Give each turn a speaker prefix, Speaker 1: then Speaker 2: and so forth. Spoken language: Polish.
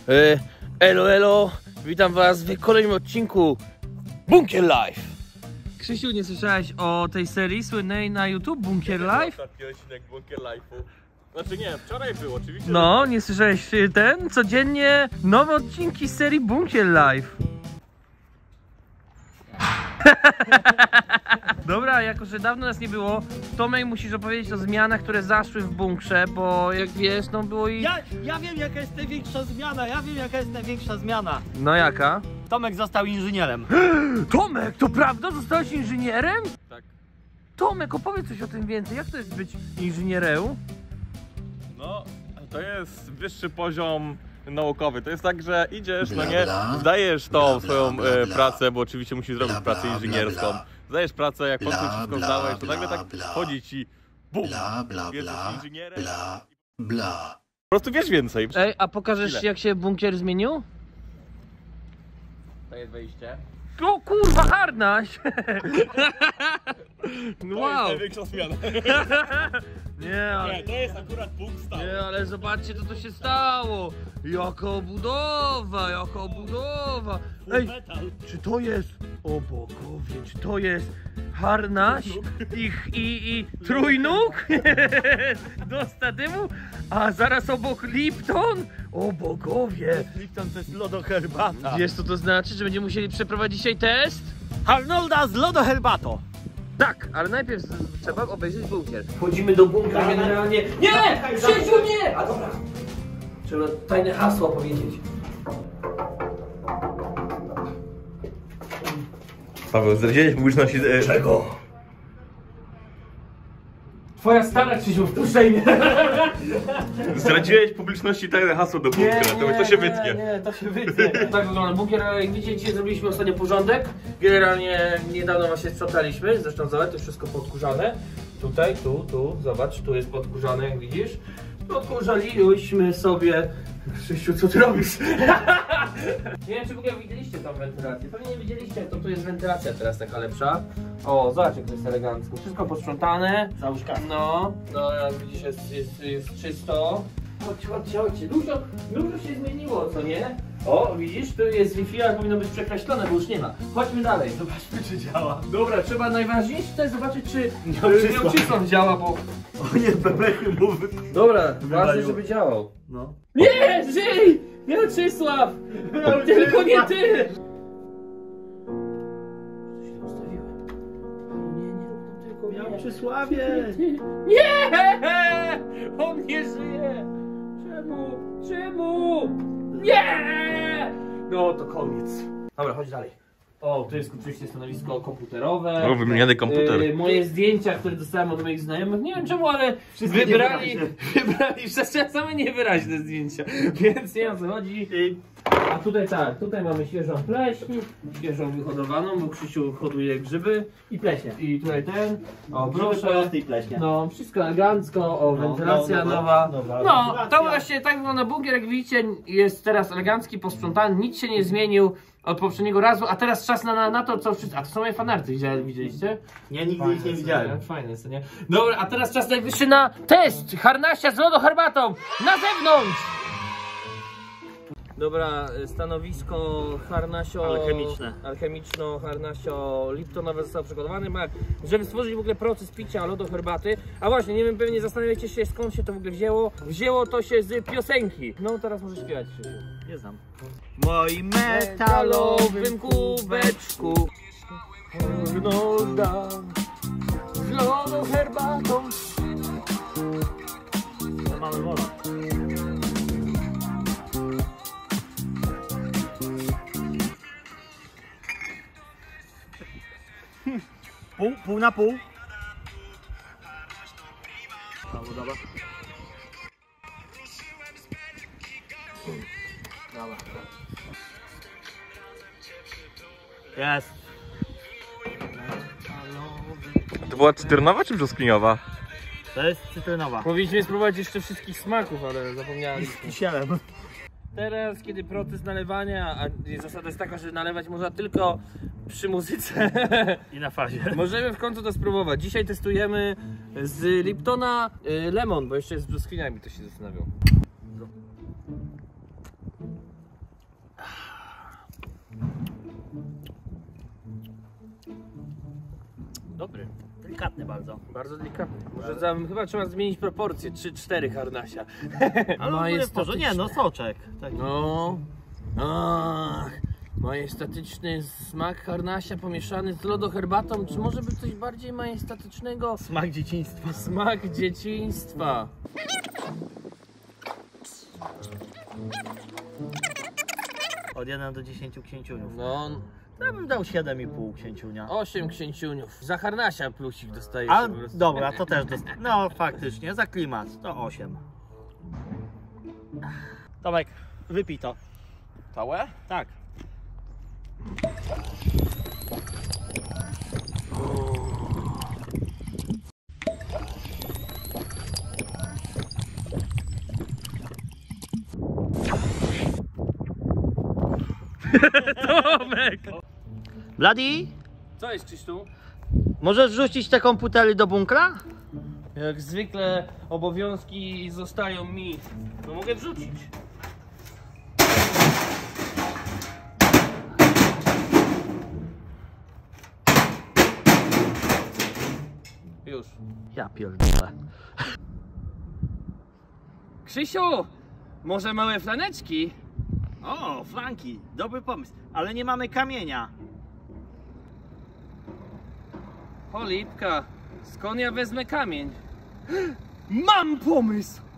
Speaker 1: Elo, elo, witam was w kolejnym odcinku Bunkier Life. Krzysiu, nie słyszałeś o tej serii słynnej na YouTube Bunkier Life?
Speaker 2: Ostatni odcinek Bunkier Life'u. Znaczy nie, wczoraj był oczywiście.
Speaker 1: No, nie słyszałeś ten? Codziennie nowe odcinki z serii Bunkier Life. Dobra, jako że dawno nas nie było, Tomek musisz opowiedzieć o zmianach, które zaszły w bunkrze, bo jak wiesz, no było i...
Speaker 3: Ja wiem jaka jest największa zmiana,
Speaker 1: No jaka?
Speaker 3: Tomek został inżynierem.
Speaker 1: Tomek, to prawda? Zostałeś inżynierem?
Speaker 2: Tak.
Speaker 1: Tomek, opowiedz coś o tym więcej. Jak to jest być inżynierem?
Speaker 2: No, to jest wyższy poziom naukowy. To jest tak, że idziesz, no nie, zdajesz tą swoją pracę, bo oczywiście musisz zrobić pracę inżynierską. Zdajesz pracę, jak po wszystko zdałeś, to nagle tak wchodzi ci BUM! Jesteś inżynierem. Po prostu wiesz więcej.
Speaker 1: Ej, a pokażesz
Speaker 2: Chwilę.
Speaker 1: jak się bunkier zmienił?
Speaker 2: To jest wejście.
Speaker 1: O kurwa, harnaś!
Speaker 2: To
Speaker 1: Wow!
Speaker 2: jest największa zmiana.
Speaker 1: Nie, ale...
Speaker 2: Nie, to jest akurat punkt stały.
Speaker 1: Nie, ale zobaczcie co to się stało! Jaka obudowa, jaka obudowa! Ej, czy to jest... O bogowie, czy to jest harnaś i trójnóg do statywu? A zaraz obok Lipton? O bogowie!
Speaker 3: Lipton to jest lodoherbata.
Speaker 1: Wiesz co to znaczy, że będziemy musieli przeprowadzić dzisiaj test?
Speaker 3: Arnolda z lodoherbato.
Speaker 1: Tak, ale najpierw trzeba obejrzeć bunkier. Wchodzimy do bunkra generalnie. Nie! Krzysiu, nie! A dobra. Trzeba tajne hasło powiedzieć.
Speaker 2: Paweł, zdradziłeś publiczności...
Speaker 1: Czego? Twoja stara, Krzysiu, wpuszczaj mnie.
Speaker 2: Zdradziłeś publiczności tajne hasło do bunkra, to się wytnie.
Speaker 1: Nie, to się wytnie. Tak wygląda bunkier, ale jak widzicie, dzisiaj zrobiliśmy ostatnio porządek. Generalnie niedawno właśnie sprzątaliśmy, zresztą zobacz, to wszystko podkurzane. Tutaj, tu, zobacz, tu jest podkurzane, jak widzisz. Podkurzaliśmy sobie... Krzysiu, co ty robisz? Nie wiem, czy w ogóle widzieliście tą wentylację. Pewnie nie widzieliście, to tu jest wentylacja teraz taka lepsza. O, zobacz jak to jest elegancko. Wszystko posprzątane.
Speaker 3: Załóżka.
Speaker 1: No, jak widzisz jest czysto. Chodźcie. Dużo się zmieniło, co nie? O, widzisz, tu jest Wi-Fi, ale powinno być przekreślone, bo już nie ma. Chodźmy dalej, zobaczmy czy działa. Dobra, trzeba najważniejsze to jest zobaczyć, czy miałczysłon działa, bo...
Speaker 3: O nie, bebechy mu
Speaker 1: Dobra, ważne, żeby działał.
Speaker 3: No.
Speaker 1: Nie, żyj! Miałczysław! Tylko nie ty!
Speaker 3: Miałczysławie!
Speaker 1: Nie! On nie żyje! Czemu? Nie! No to koniec. Dobra, chodź dalej. O, tu jest oczywiście stanowisko komputerowe.
Speaker 2: O, wymieniany komputer.
Speaker 1: Moje zdjęcia, które dostałem od moich znajomych, nie wiem czemu, ale wybrali czasami niewyraźne zdjęcia, więc nie wiem o co chodzi. A tutaj tak, tutaj mamy świeżą pleśń, świeżą wyhodowaną, bo Krzysiu hoduje grzyby.
Speaker 3: I pleśnie.
Speaker 1: I tutaj ten, o
Speaker 3: Proszę.
Speaker 1: proszę,
Speaker 3: tej pleśnie.
Speaker 1: no wszystko elegancko, o wentylacja nowa. No, to właśnie tak wygląda bunkier, jak widzicie jest teraz elegancki, posprzątany, nic się nie zmienił od poprzedniego razu, a teraz czas na to, co wszyscy... A to są moje fanarty, widzieliście?
Speaker 3: Nie, nigdy ich nie widziałem.
Speaker 1: Fajne, co nie? Dobra, a teraz czas najwyższy na test harnasia z lodoherbatą na zewnątrz! Dobra, stanowisko harnasio... Alchemiczno-harnasio Liptonowe zostało przygotowane, żeby stworzyć w ogóle proces picia lodoherbaty. A właśnie, nie wiem, pewnie zastanawiacie się, skąd się to w ogóle wzięło. Wzięło to się z piosenki. No, teraz możesz śpiewać, Krzysiu.
Speaker 3: Nie znam. W moim metalowym kubeczku
Speaker 1: Arnolda z lodoherbatą.
Speaker 3: to mamy wodę. Pół na pół. Dobra. Jest.
Speaker 2: To była cytrynowa czy brzoskwiniowa?
Speaker 3: To jest cytrynowa.
Speaker 1: Powinniśmy spróbować jeszcze wszystkich smaków, ale zapomniałem.
Speaker 3: Z kisielem.
Speaker 1: Teraz, kiedy proces nalewania, a zasada jest taka, że nalewać można tylko przy muzyce,
Speaker 3: I na fazie.
Speaker 1: możemy w końcu to spróbować. Dzisiaj testujemy z Liptona lemon, bo jeszcze jest z brzoskwiniami, to się zastanawiał.
Speaker 3: Dobry, delikatny bardzo.
Speaker 1: Bardzo delikatny. Może chyba trzeba zmienić proporcje, 3-4 harnasia.
Speaker 3: Ale no jest to, że nie, no soczek. Taki.
Speaker 1: No. Ach, majestatyczny smak harnasia pomieszany z lodoherbatą. Czy może być coś bardziej majestatycznego?
Speaker 3: Smak dzieciństwa.
Speaker 1: Smak dzieciństwa.
Speaker 3: Od 1 do 10 księciuniów.
Speaker 1: No,
Speaker 3: Ja bym dał 7,5 księciunia.
Speaker 1: 8 księciuniów. Za harnasia plusik dostajesz.
Speaker 3: A
Speaker 1: po prostu.
Speaker 3: dobra, to też no faktycznie, za klimat to 8. Tomek, wypij to.
Speaker 2: Całe?
Speaker 3: Tak.
Speaker 1: Tomek!
Speaker 3: Bloody,
Speaker 1: Co jest, Krzysztu?
Speaker 3: możesz rzucić te komputery do bunkra?
Speaker 1: Jak zwykle obowiązki zostają mi. No mogę wrzucić. Już.
Speaker 3: Ja pierdolę.
Speaker 1: Krzysiu! Może małe flaneczki?
Speaker 3: O, flanki, dobry pomysł, ale nie mamy kamienia.
Speaker 1: Cholipka, skąd ja wezmę kamień? Mam pomysł!